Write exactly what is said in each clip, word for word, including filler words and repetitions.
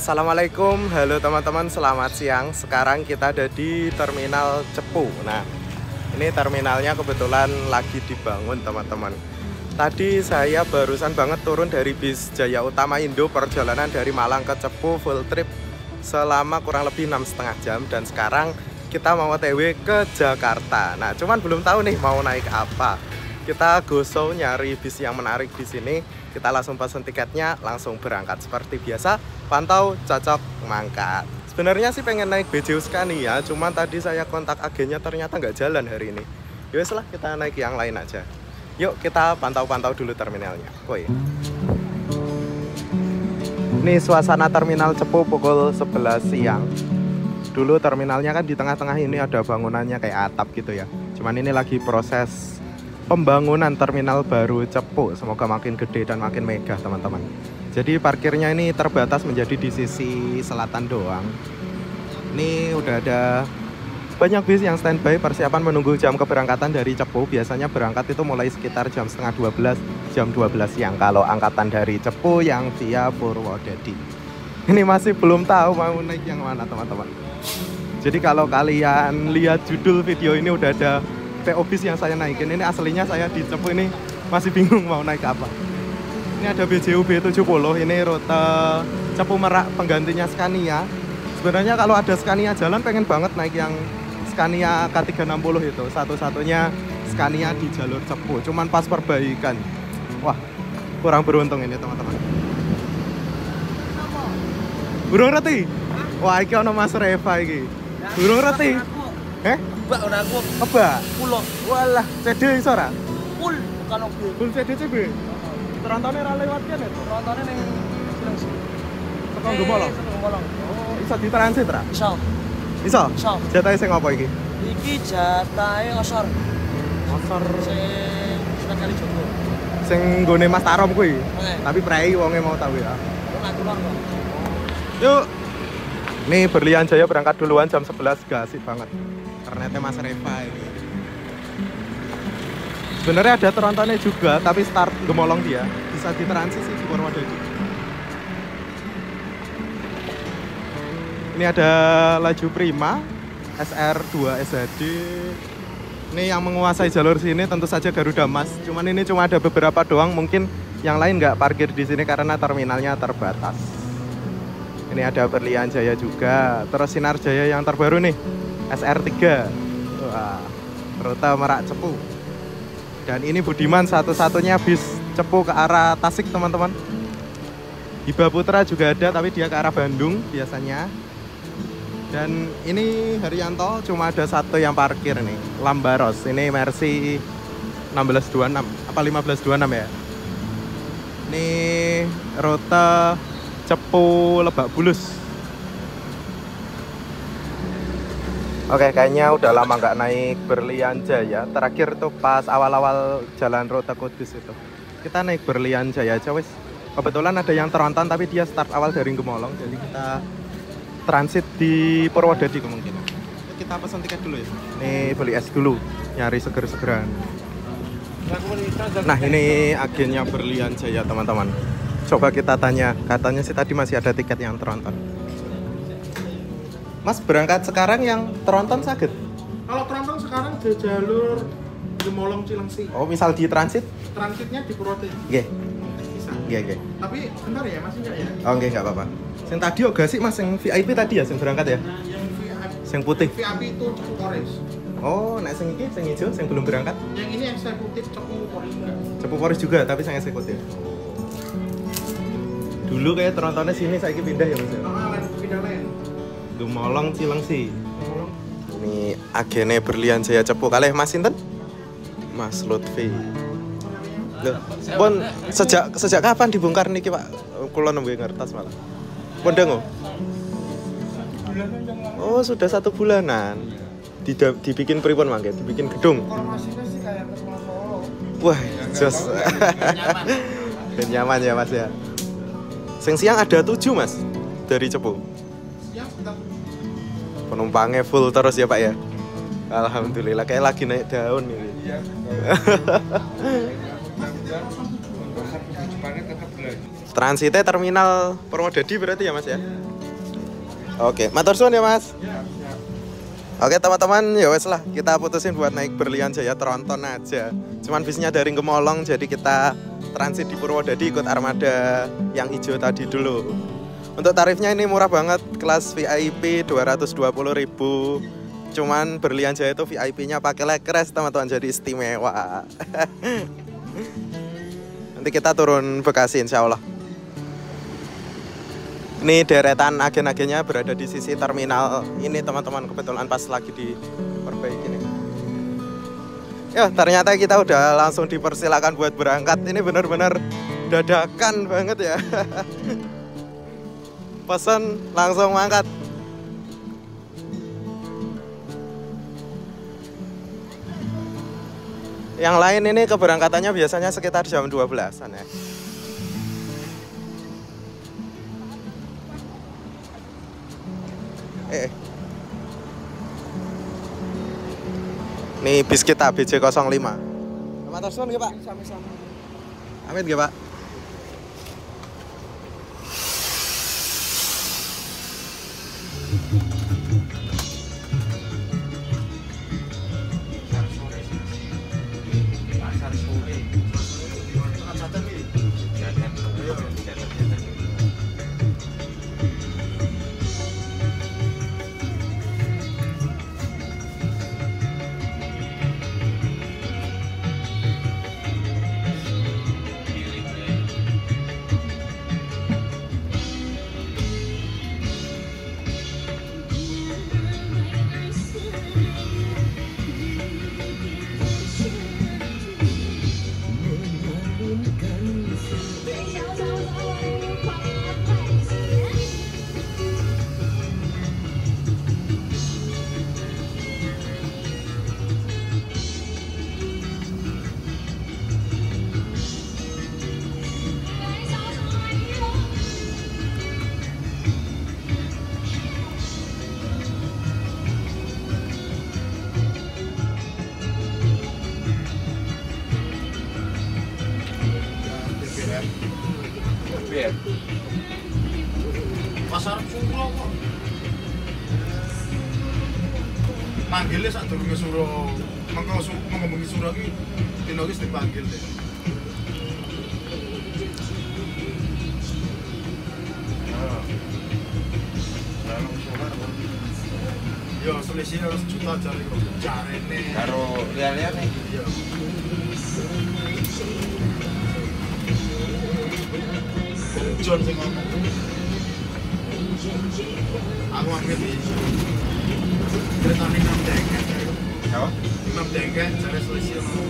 Assalamualaikum, halo teman-teman, selamat siang. Sekarang kita ada di Terminal Cepu. Nah, ini terminalnya kebetulan lagi dibangun teman-teman. Tadi saya barusan banget turun dari bis Jaya Utama Indo, perjalanan dari Malang ke Cepu full trip selama kurang lebih enam setengah jam. Dan sekarang kita mau O T W ke Jakarta. Nah, cuman belum tahu nih mau naik apa. Kita goso nyari bis yang menarik di sini. Kita langsung pesen tiketnya, langsung berangkat seperti biasa. Pantau, cocok, mangkat. Sebenarnya sih pengen naik B J U Scania, cuman tadi saya kontak agennya ternyata nggak jalan hari ini. Yowes lah, kita naik yang lain aja. Yuk kita pantau-pantau dulu terminalnya. Woi. Ini suasana terminal Cepu pukul sebelas siang. Dulu terminalnya kan di tengah-tengah ini ada bangunannya kayak atap gitu ya. Cuman ini lagi proses pembangunan terminal baru Cepu. Semoga makin gede dan makin megah teman-teman. Jadi parkirnya ini terbatas menjadi di sisi selatan doang. Ini udah ada banyak bis yang standby persiapan menunggu jam keberangkatan dari Cepu. Biasanya berangkat itu mulai sekitar jam setengah dua belas, jam dua belas siang. Kalau angkatan dari Cepu yang via Purwodadi. Ini masih belum tahu mau naik yang mana teman-teman. Jadi kalau kalian lihat judul video ini udah ada P O bis yang saya naikin. Ini aslinya saya di Cepu ini masih bingung mau naik apa. Ini ada B J U B tujuh puluh, ini rute Cepu Merak penggantinya Scania. Sebenarnya kalau ada Scania jalan pengen banget naik yang Scania K tiga enam puluh itu. Satu-satunya Scania di jalur Cepu, cuman pas perbaikan. Wah, kurang beruntung ini teman-teman. Burung reti? Wah, iki ono Mas Reva iki. Burung reti? Eh? Mbak ora aku. Kebak? Pulo. Walah, C D iso ora? Full bukan O B. Full C D C B. Terontone ra lewat kene to. Terontone ning Cilengsi. Tekan Gemolong. Gemolong. Oh, iso ditransit ra? Iso. Iso? Iso. Jatahe sing apa iki? Iki jatahe osor. Osor Sing Sunan Kalijogo. sing nggone Mas Tarom kuwi. Heeh. Tapi prei wonge mau tahu ya. Ora tulur kok. Yuk. Nih Berlian Jaya berangkat duluan jam sebelas, gak asik banget. Ternyata Mas Reva ini. Sebenarnya ada terontonnya juga, tapi start Gemolong dia. Bisa ditransit sih di Purwodadi. Ini ada laju Prima, S R dua S H D. Ini yang menguasai jalur sini tentu saja Garuda Mas. Cuman ini cuma ada beberapa doang, mungkin yang lain nggak parkir di sini karena terminalnya terbatas. Ini ada Berlian Jaya juga, terus Sinar Jaya yang terbaru nih, S R tiga. Wah, rute Merak Cepu. Dan ini Budiman satu-satunya bis Cepu ke arah Tasik teman-teman. Hiba Putra juga ada, tapi dia ke arah Bandung biasanya. Dan ini Haryanto cuma ada satu yang parkir nih, Lambaros. Ini Mercy enam belas dua puluh enam, apa lima belas dua puluh enam ya. Ini rute Cepu Lebak Bulus. Oke, kayaknya udah lama nggak naik Berlian Jaya. Terakhir tuh pas awal-awal jalan rute Kudus itu. Kita naik Berlian Jaya aja wes. Kebetulan ada yang teronton tapi dia start awal dari Gemolong. Jadi kita transit di Purwodadi kemungkinan. Kita pesan tiket dulu ya. Nih beli es dulu, nyari seger-segeran. Nah ini agennya Berlian Jaya teman-teman. Coba kita tanya, katanya sih tadi masih ada tiket yang teronton. Mas berangkat sekarang yang teronton sakit? Kalau teronton sekarang di jalur Gemolong Cilengsi. Oh misal di transit? Transitnya di Purwodadi. Nggih. Bisa. Nggih, nggih. Tapi bentar ya, masih enggak ya? Oh nggih, nggak apa-apa. Sing tadi oga sih Mas, yang V I P tadi ya, sing berangkat ya? Nah, yang V I P. Sing putih. V I P itu Cepu Polres. Oh, nek sing iki sing hijau sing belum berangkat? Yang ini eksekutif Cepu Polres enggak? Cepu Polres juga, tapi sing eksekutif. Dulu kayak terontonnya sini, saiki pindah ya Mas ya? Ah, lain pindah lain. Gemolong Cilengsi. Gemolong. Ini agennya Berlian Jaya Cepu kalih Mas sinten? Mas Lutfi. Loh, pun sejak sejak kapan dibongkar niki Pak? Kula nembe ngertos malah. Pun dengo. Oh, sudah satu bulanan. Dida, dibikin pripun mangke? Dibikin gedung. Informasinya sih kayak ke Solo. Wah, jos. Dan nyaman ya Mas ya. Sing siang ada tujuh Mas dari Cepu. Siap, bentar. Penumpangnya full terus ya Pak ya. Alhamdulillah kayak lagi naik daun ini. Iya. Transitnya terminal Purwodadi berarti ya Mas ya? Oke, matur suwun ya Mas. Ya, siap. Oke teman-teman, ya wes lah, kita putusin buat naik Berlian Jaya Tronton aja. Cuman bisnya dari Gemolong, jadi kita transit di Purwodadi ikut armada yang hijau tadi dulu. Untuk tarifnya ini murah banget, kelas V I P dua ratus dua puluh ribu. Cuman Berlian Jaya itu V I P-nya pakai lekres teman-teman, jadi istimewa. Nanti kita turun Bekasi insya Allah. Ini deretan agen-agennya berada di sisi terminal ini teman-teman, kebetulan pas lagi diperbaiki nih. Ya ternyata kita udah langsung dipersilakan buat berangkat. Ini bener-bener dadakan banget ya. Pesan langsung mangkat. Yang lain ini keberangkatannya biasanya sekitar jam dua belasan ya. Eh. Ini bis kita B J nol lima. Matur suwun nggih, Pak. Sama-sama. Amit nggih, Pak. Pasar Suro kok. Manggilnya saat durunge Suro. Mengko ngomong Suro iki dino wis dipanggil deh. Yo selisih harus juta jari kok jarene. Karo liya-liyane. Iya. John sing ngomong. Aku ambil di kereta enam dengket. Apa? enam dengket jare selisih ngomong.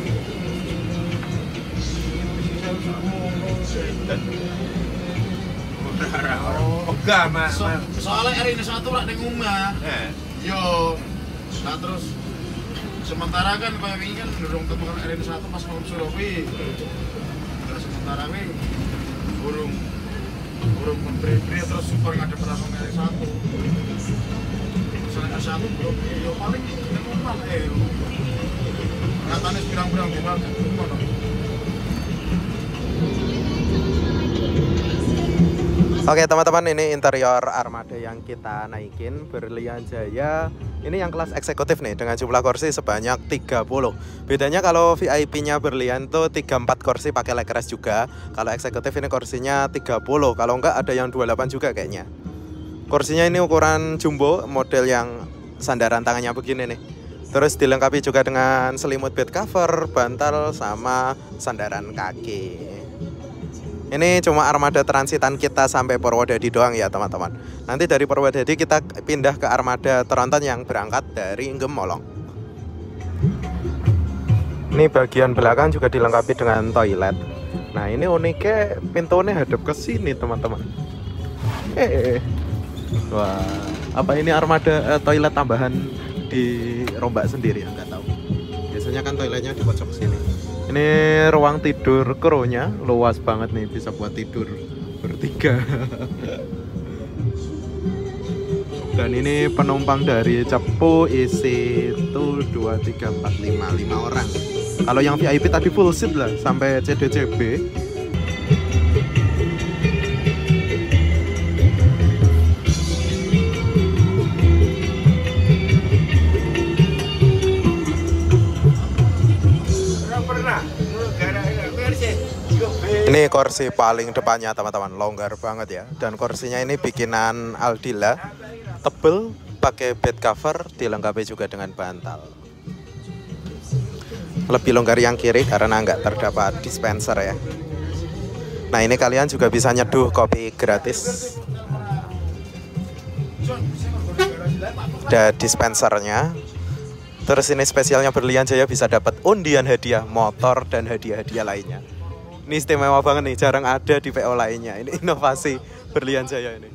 Oh, enggak, Mas. So, soalnya R ini satu rak ning omah. Eh, Yo, nah terus sementara kan kayak ini kan dorong temukan R ini satu pas ngomong Surawi. Terus sementara ini burung burung menteri terus super ngadep langsung R satu. Misalnya R satu belum, yo paling ning omah eh. Katanya pirang-pirang bulan ngono. Oke teman-teman, ini interior armada yang kita naikin Berlian Jaya. Ini yang kelas eksekutif nih, dengan jumlah kursi sebanyak tiga puluh. Bedanya kalau V I P-nya Berlian tuh tiga puluh empat kursi pakai lekres juga. Kalau eksekutif ini kursinya tiga puluh. Kalau enggak ada yang dua puluh delapan juga kayaknya. Kursinya ini ukuran jumbo, model yang sandaran tangannya begini nih. Terus dilengkapi juga dengan selimut bed cover, bantal, sama sandaran kaki. Ini cuma armada transitan kita sampai Purwodadi doang ya teman-teman. Nanti dari Purwodadi kita pindah ke armada Tronton yang berangkat dari Gemolong. Ini bagian belakang juga dilengkapi dengan toilet. Nah ini uniknya pintunya hadap ke sini teman-teman. Eh, wah, apa ini armada eh, toilet tambahan dirombak sendiri ya? Nggak tahu. Biasanya kan toiletnya di pojok sini. Ini ruang tidur krunya luas banget nih, bisa buat tidur bertiga. Dan ini penumpang dari Cepu isi itu dua, tiga, empat, lima, lima orang. Kalau yang V I P tadi full seat lah sampai C D C B. Ini kursi paling depannya teman-teman, longgar banget ya. Dan kursinya ini bikinan Aldila, tebel, pakai bed cover, dilengkapi juga dengan bantal. Lebih longgar yang kiri karena nggak terdapat dispenser ya. Nah ini kalian juga bisa nyeduh kopi gratis. Ada dispensernya. Terus ini spesialnya Berlian Jaya bisa dapat undian hadiah motor dan hadiah-hadiah lainnya. Ini istimewa banget nih, jarang ada di P O lainnya. Ini inovasi Berlian Jaya ini.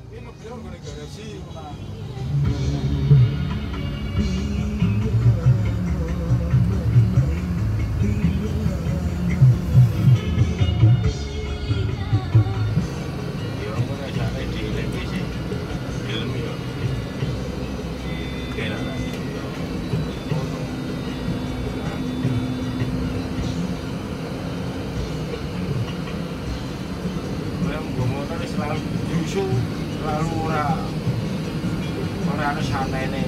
Lalu ora ora ana sanene.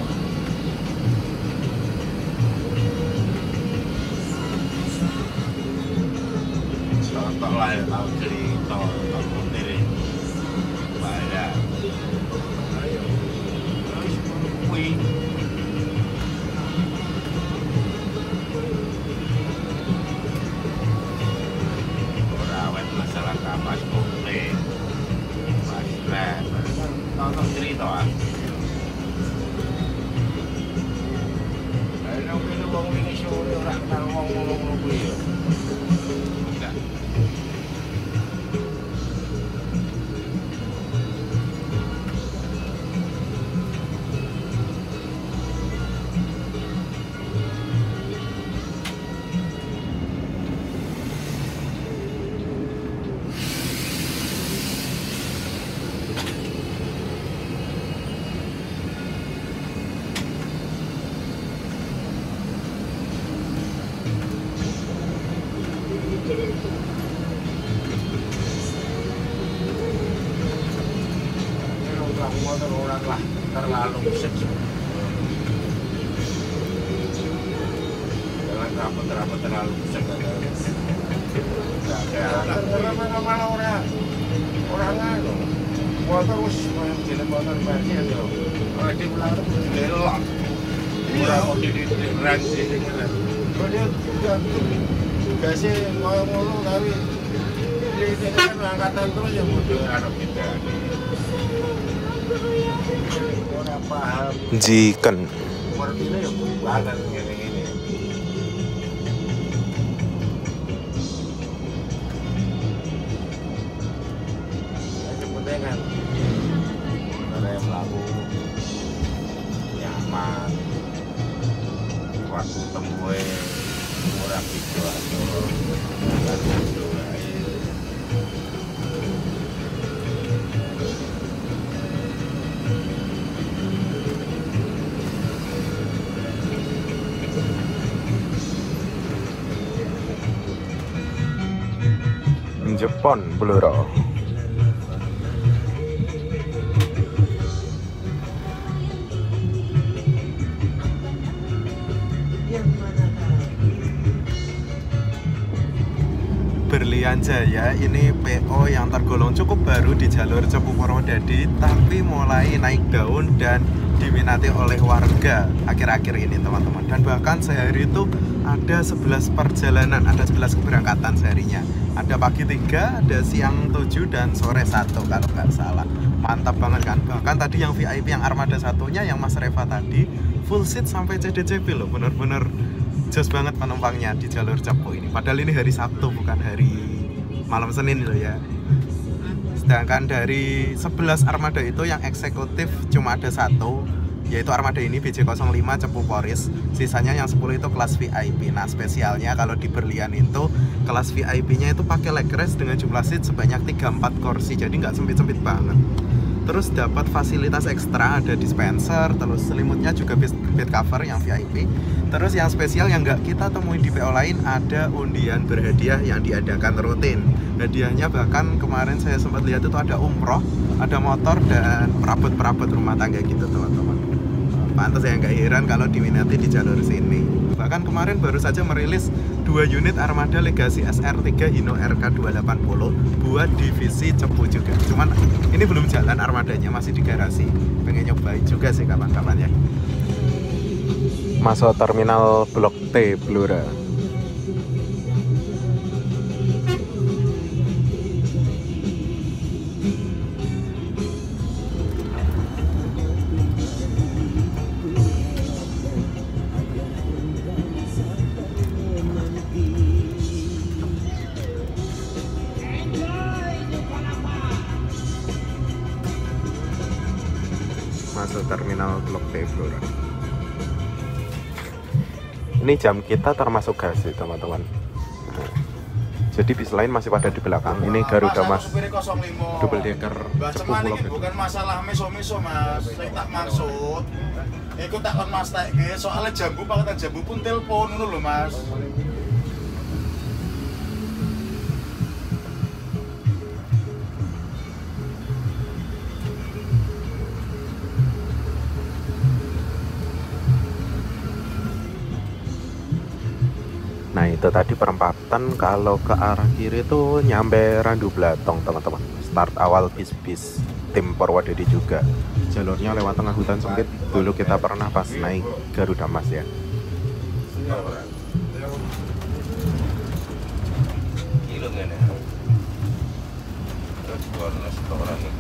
Contoh lah ya tau cerita tau sendiri. Bayar. Ayo. Terus kuwi ora awet masalah kapas komplain. Nah, tonton cerita ah. Ayo kene wong wingi sore ora kenal wong ngono-ngono kuwi ya. Enggak. Motor orang lah terlalu sejuk. Jangan rapet-rapet terlalu sejuk. Tidak ada mana-mana orang orang anu motor us jalan motor bersih aja. Kalau di belakang belok, murah mau di rem sih dengan. Kalau dia gasnya ngomong-ngomong tapi ini kan angkatan terus yang mudah Arab kita. Jiken. Warnanya ya banget gini-gini. Yang penting kan ada yang laku nyaman, waktu temui murah gitu aja. Jepang Bluro. Berlian Jaya ini P O yang tergolong cukup baru di jalur Cepu Purwodadi, tapi mulai naik daun dan diminati oleh warga akhir-akhir ini teman-teman. Dan bahkan sehari itu ada sebelas perjalanan, ada sebelas keberangkatan seharinya. Ada pagi tiga, ada siang tujuh, dan sore satu kalau nggak salah. Mantap banget kan. Bahkan tadi yang V I P yang armada satunya yang Mas Reva tadi full seat sampai C D C P loh. Bener-bener jos banget penumpangnya di jalur Cepu ini. Padahal ini hari Sabtu bukan hari malam Senin loh ya. Sedangkan dari sebelas armada itu yang eksekutif cuma ada satu, yaitu armada ini B J nol lima Cepu Poris. Sisanya yang sepuluh itu kelas V I P. Nah spesialnya kalau di Berlian itu kelas V I P-nya itu pakai leg rest dengan jumlah seat sebanyak tiga puluh empat kursi, jadi nggak sempit-sempit banget. Terus dapat fasilitas ekstra, ada dispenser, terus selimutnya juga bed cover yang V I P. Terus yang spesial yang nggak kita temuin di P O lain, ada undian berhadiah yang diadakan rutin. Hadiahnya bahkan kemarin saya sempat lihat itu ada umroh, ada motor, dan perabot-perabot rumah tangga gitu teman-teman. Pantas ya nggak heran kalau diminati di jalur sini. Bahkan kemarin baru saja merilis dua unit armada Legacy S R tiga Hino R K dua delapan nol buat divisi Cepu juga. Cuman ini belum jalan armadanya, masih di garasi. Pengen nyobain juga sih kapan-kapan ya. Masuk terminal Blok T Blora. Masuk terminal Blok T Blora. Ini jam kita termasuk gas sih teman-teman. Nah, jadi bis lain masih pada di belakang. Ini Garuda Mas double decker Cepu Pulau Gede. Bukan masalah meso-meso mas, saya tak maksud. Iku tak kon mas tak soalnya jambu paketan jambu pun telepon dulu mas. Nah itu tadi perempatan, kalau ke arah kiri tuh nyampe Randu Blatong teman-teman. Start awal bis-bis tim Purwodadi juga. Jalurnya lewat tengah hutan sempit. Dulu kita pernah pas naik Garuda Mas ya. Kilo ngene. Terus warna setoran iki.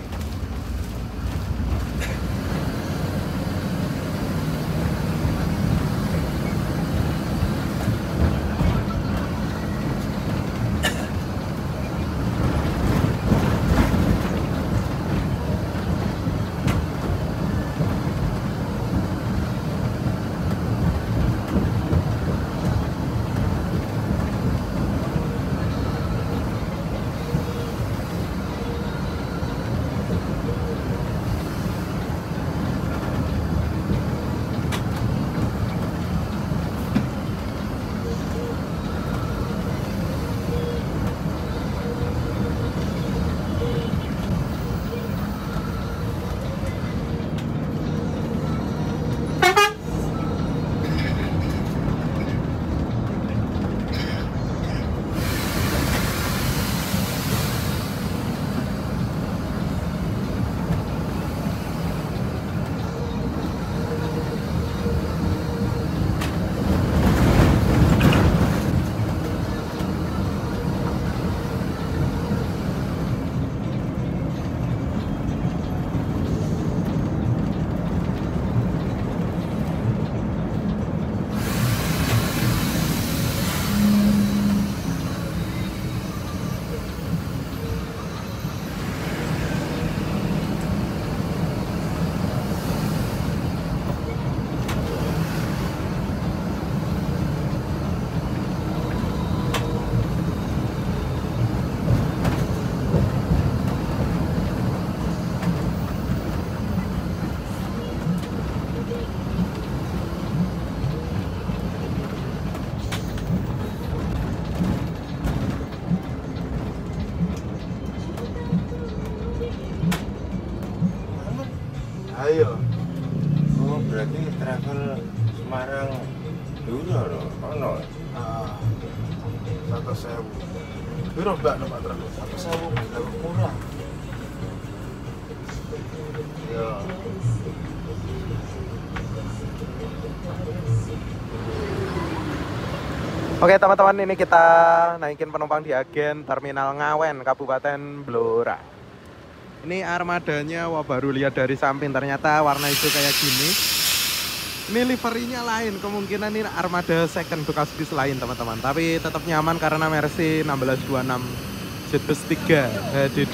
Ayo. Oh, berarti travel Semarang dulu loh, ono. Ah, satu sewu. Biro mbak numpak travel satu sewu, lebih murah. Ya. Oke teman-teman, ini kita naikin penumpang di agen Terminal Ngawen, Kabupaten Blora. Ini armadanya, wah baru lihat dari samping, ternyata warna hijau kayak gini. Ini liverinya lain, kemungkinan ini armada second bekas bis lain teman-teman. Tapi tetap nyaman karena Mercy enam belas dua puluh enam Jetbus tiga H D D.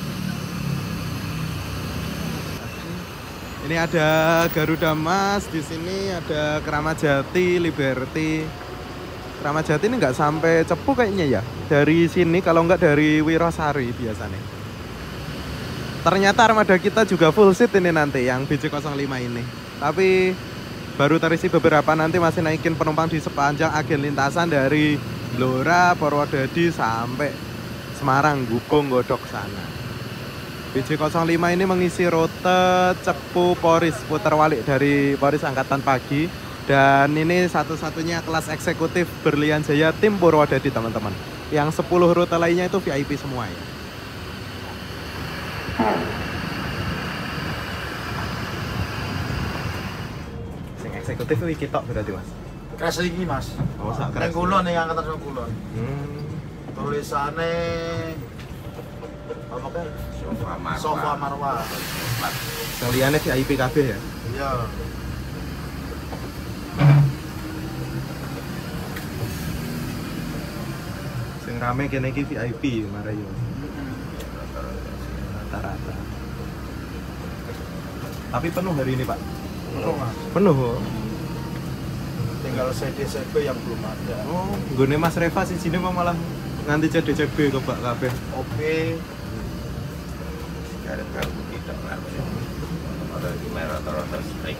Ini ada Garuda Mas, di sini ada Kramat Jati, Liberty. Kramat Jati ini nggak sampai Cepu kayaknya ya. Dari sini kalau nggak dari Wirosari biasanya. Ternyata armada kita juga full seat ini nanti yang B J nol lima ini. Tapi baru terisi beberapa, nanti masih naikin penumpang di sepanjang agen lintasan dari Blora, Purwodadi sampai Semarang, Gukung, Godok sana. B J nol lima ini mengisi rute Cepu Poris, putar balik dari Poris Angkatan Pagi Dan ini satu-satunya kelas eksekutif Berlian Jaya tim Purwodadi teman-teman. Yang sepuluh rute lainnya itu V I P semua ya. Yang eksekutif iki tok berarti Mas. Keras iki Mas. Oh, sak Ning keras. kulon ning angkatan saka kulon. Hmm. Tulisane apa kan? Sofa Marwah. Sofa Marwah. Kaliannya V I P kabeh ya. Iya. Sing rame kene iki V I P marai yo. Rata-rata. Tapi penuh hari ini, Pak. Betul Mas. Penuh. Tinggal C D C B yang belum ada. Oh, nggone Mas Reva sih sini mah malah nganti C D C B kok Pak kabeh. O P Sekarang kalau kita lah. Ada di merah rata-rata sering.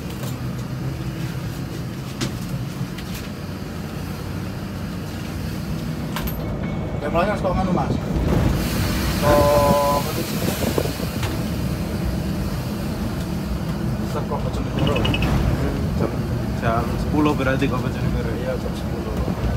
Temanya stok anu Mas. Stok Stok Bojonegoro. Jam, jam sepuluh berarti kok Bojonegoro. Iya jam sepuluh.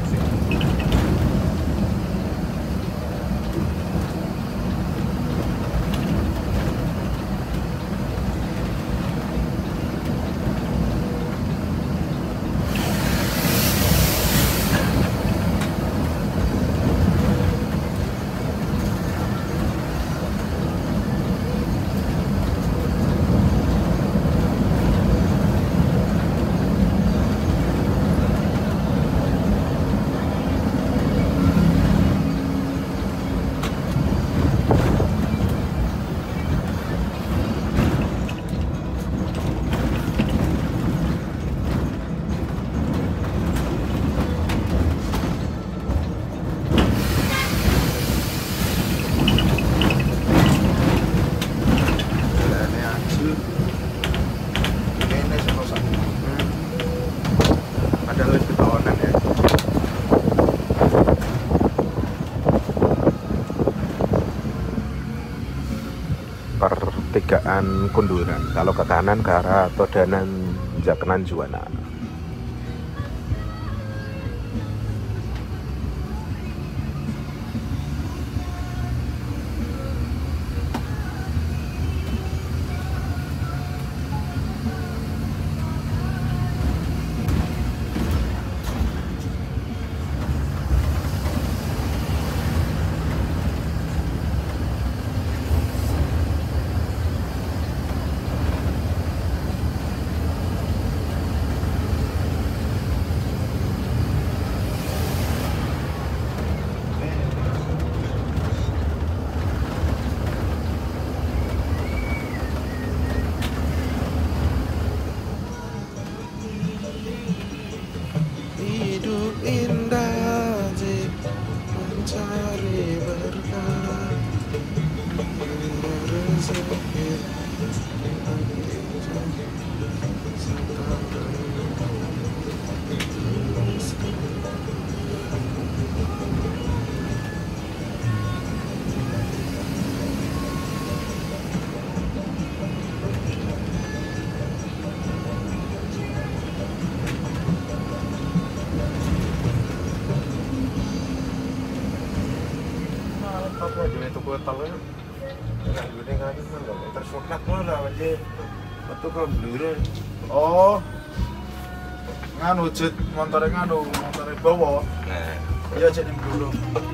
Pertigaan Kunduran. Kalau ke kanan ke arah Todanan Jakenan Juwana. Hidup indah jika mencari berkah, rezeki Apa aja itu kotalnya? Enggak gede kali kan enggak tersunak lah aja. Betul kalau blur. Oh. Nganu jet montore nganu, montore bawa. Nah, Iya jet ning dulu.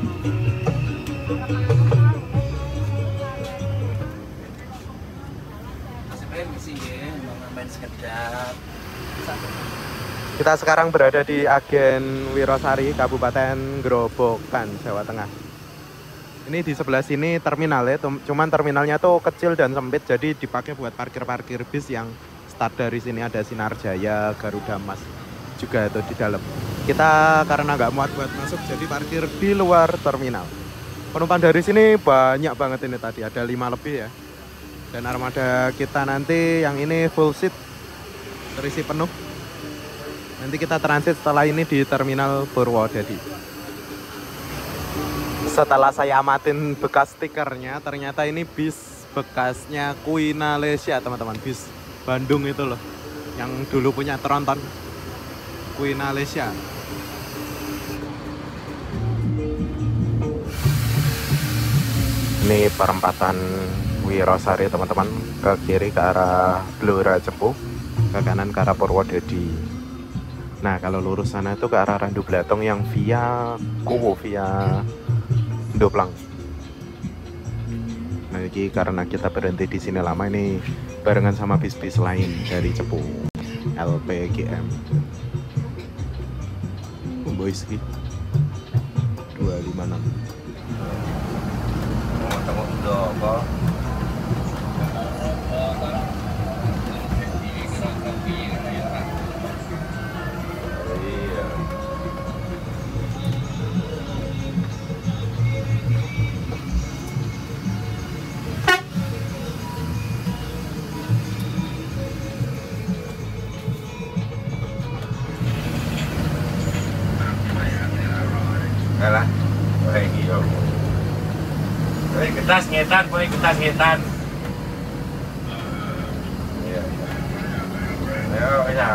main sekedap. Kita sekarang berada di Agen Wirosari, Kabupaten Grobogan, Jawa Tengah. Ini di sebelah sini terminal ya, cuman terminalnya tuh kecil dan sempit, jadi dipakai buat parkir-parkir bis yang start dari sini. Ada Sinar Jaya, Garuda Mas juga itu di dalam. Kita karena nggak muat buat masuk, jadi parkir di luar terminal. Penumpang dari sini banyak banget ini tadi, ada lima lebih ya. Dan armada kita nanti yang ini full seat, terisi penuh. Nanti kita transit setelah ini di terminal Purwodadi. Setelah saya amatin bekas stikernya, ternyata ini bis bekasnya Queen Malaysia teman-teman, bis Bandung itu loh, yang dulu punya Tronton. Queen Alicia. Ini perempatan Wirosari teman-teman, ke kiri ke arah Blora Cepu, ke kanan ke arah Purwodadi. Nah kalau lurus sana itu ke arah Randu Blatong yang via Kuwu, via Ndoplang. Nah ini karena kita berhenti di sini lama, ini barengan sama bis-bis lain dari Cepu, L P G M. Boys dua lima enam. Tengok udah apa? Iya. Alah, kayak gitu. Boleh getas ngetan, boleh getas ngetan. Iya. Ayo, ayo.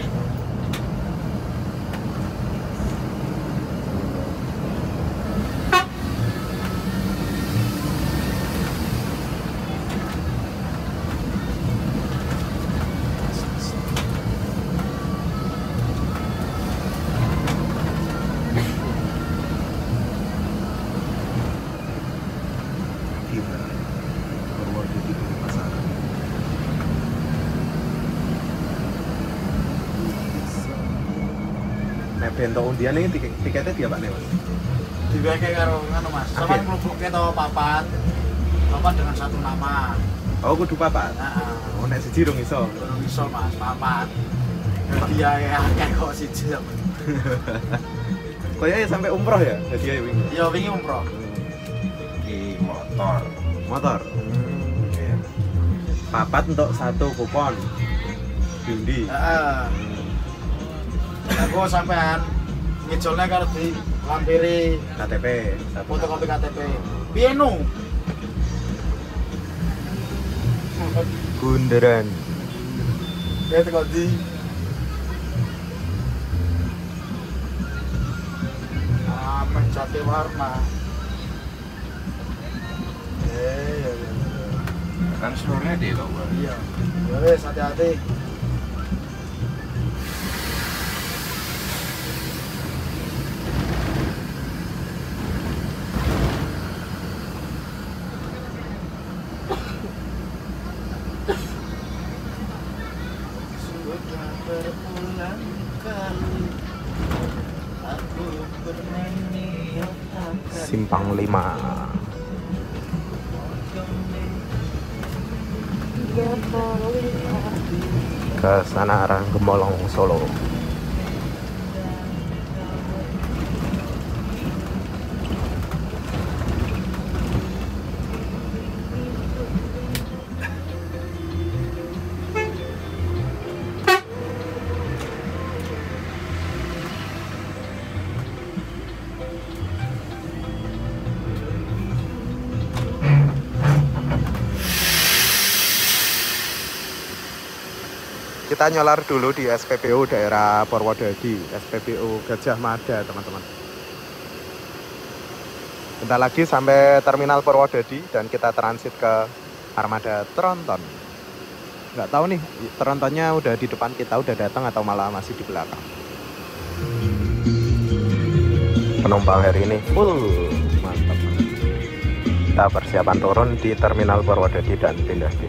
Nah, bento undian ini tiket tiketnya dia Pak Mas. Dibagi karo ngono Mas. Sama Oke. mlebuke to papat. Papat dengan satu nama. Oh kudu papat. Heeh. Oh nek siji rung iso. Belum iso Mas, papat. Dia ya akeh kok siji. Kayaknya sampai umroh ya jadi ya wingi. Ya wingi umroh. Di motor. Motor. Hmm, iya. Papat untuk satu kupon. Diundi. Heeh. Aku sampean ngijolnya karo di lampiri K T P. Satu. fotokopi K T P. Piye nu? Bundaran. Ya teko di Aman Jati Warna. Eh, ya, ya. Kan seluruhnya deh kok. Iya. Ya wes hati-hati. Sudah berulang kali aku bernyanyi Simpang lima. Ke sana arah Gemolong Solo. Kita nyolar dulu di S P B U daerah Purwodadi, S P B U Gajah Mada teman-teman. Bentar lagi sampai terminal Purwodadi dan kita transit ke armada Tronton. Nggak tahu nih, Trontonnya udah di depan kita, udah datang atau malah masih di belakang. Penumpang hari ini full, mantap. Kita persiapan turun di terminal Purwodadi dan pindah bis.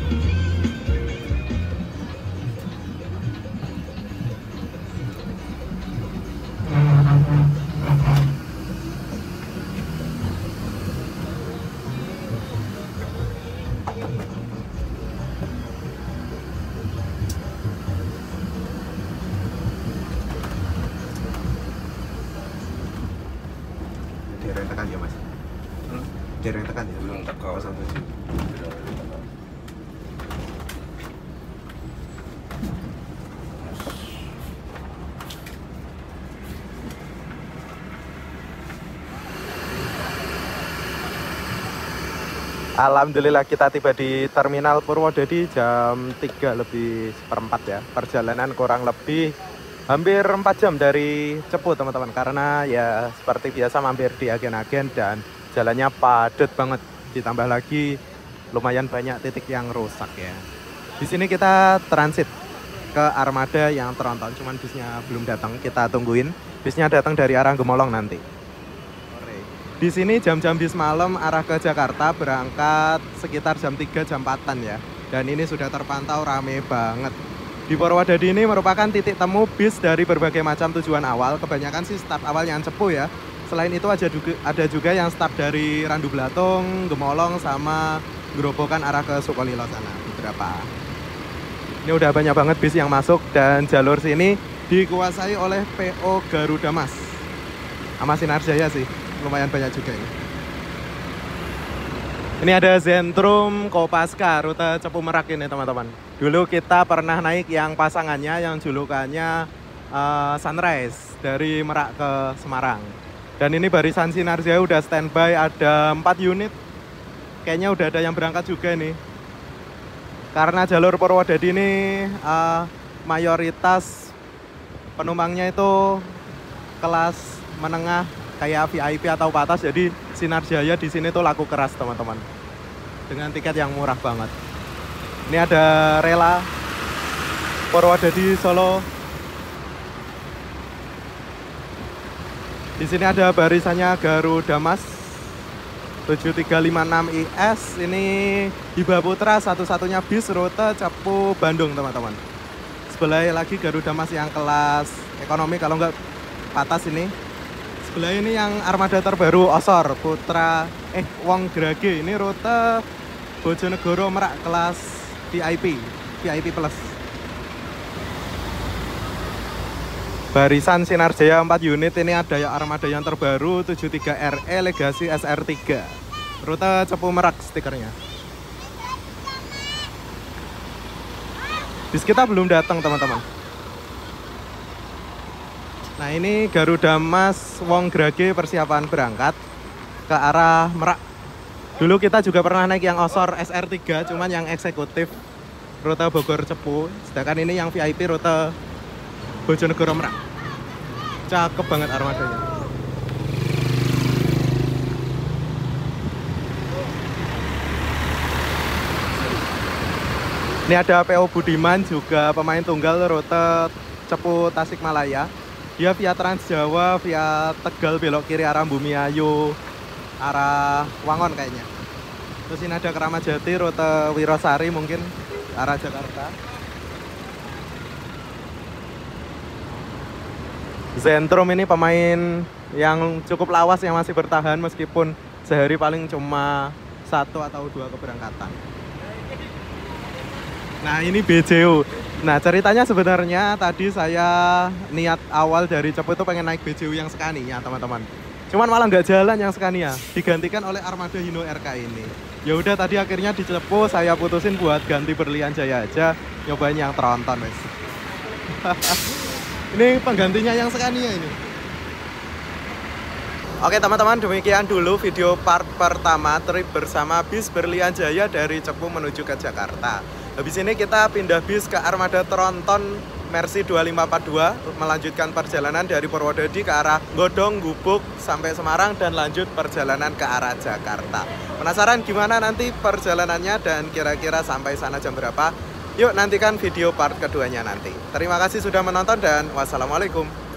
Daerah tekan ya Mas? Hmm? Daerah tekan ya? Belum teko. nol tujuh. Alhamdulillah kita tiba di terminal Purwodadi jam tiga lebih seperempat ya. Perjalanan kurang lebih hampir empat jam dari Cepu teman-teman, karena ya seperti biasa mampir di agen-agen dan jalannya padat banget, ditambah lagi lumayan banyak titik yang rusak ya. Di sini kita transit ke armada yang Tronton, cuman bisnya belum datang, kita tungguin. Bisnya datang dari arah Gemolong nanti. Di sini jam-jam bis malam arah ke Jakarta berangkat sekitar jam tiga jam empatan ya. Dan ini sudah terpantau rame banget. Di Purwodadi ini merupakan titik temu bis dari berbagai macam tujuan awal. Kebanyakan sih start awalnya Cepu ya. Selain itu ada juga, ada juga yang start dari Randu Blatung, Gemolong, sama Gerobokan arah ke Sukolilo sana beberapa. Ini udah banyak banget bis yang masuk dan jalur sini dikuasai oleh P O Garuda Mas. Sama Sinar Jaya sih, lumayan banyak juga ini. Ini ada Zentrum Kopaska, rute Cepu Merak ini teman-teman. Dulu kita pernah naik yang pasangannya, yang julukannya uh, Sunrise dari Merak ke Semarang. Dan ini barisan Sinar Jaya udah standby, ada empat unit. Kayaknya udah ada yang berangkat juga nih. Karena jalur Purwodadi ini uh, mayoritas penumpangnya itu kelas menengah kayak V I P atau patas, jadi Sinar Jaya di sini tuh laku keras teman-teman. Dengan tiket yang murah banget. Ini ada rela Purwodadi Solo. Di sini ada barisannya Garuda Mas tujuh tiga lima enam I S. Ini Hiba Putra, satu-satunya bis rute Cepu Bandung teman-teman. Sebelah lagi Garuda Mas yang kelas ekonomi, kalau nggak patas ini. Sebelah ini yang armada terbaru Osor Putra eh Wong Grage, ini rute Bojonegoro Merak kelas V I P V I P plus. Barisan Sinar Jaya empat unit, ini ada yang armada yang terbaru tujuh tiga R E Legacy S R tiga. Rute Cepu Merak stikernya. Bis kita belum datang teman-teman. Nah ini Garuda Mas Wong Grage persiapan berangkat ke arah Merak. Dulu kita juga pernah naik yang Osor S R tiga, cuman yang eksekutif rute Bogor Cepu. Sedangkan ini yang V I P rute Bojonegoro Merak. Cakep banget armadanya. Ini ada P O Budiman, juga pemain tunggal rute Cepu Tasikmalaya. Dia via Trans Jawa, via Tegal belok kiri arah Bumiayu, arah Wangon kayaknya. Terus ini ada Keramat Jati rute Wirosari mungkin arah Jakarta. Zentrum ini pemain yang cukup lawas yang masih bertahan meskipun sehari paling cuma satu atau dua keberangkatan. Nah ini B J U. Nah ceritanya sebenarnya tadi saya niat awal dari Cepu itu pengen naik B J U yang Scania teman-teman. Cuman malah nggak jalan yang Scania, digantikan oleh armada Hino R K ini. Ya udah tadi akhirnya di Cepu saya putusin buat ganti Berlian Jaya aja, nyobain yang Tronton wes. Ini penggantinya yang Scania ini. Oke teman-teman, demikian dulu video part pertama trip bersama bis Berlian Jaya dari Cepu menuju ke Jakarta. Habis ini kita pindah bis ke armada Tronton Mercy dua lima empat dua, melanjutkan perjalanan dari Purwodadi ke arah Godong, Gubuk sampai Semarang dan lanjut perjalanan ke arah Jakarta. Penasaran gimana nanti perjalanannya dan kira-kira sampai sana jam berapa? Yuk nantikan video part keduanya nanti. Terima kasih sudah menonton dan wassalamualaikum.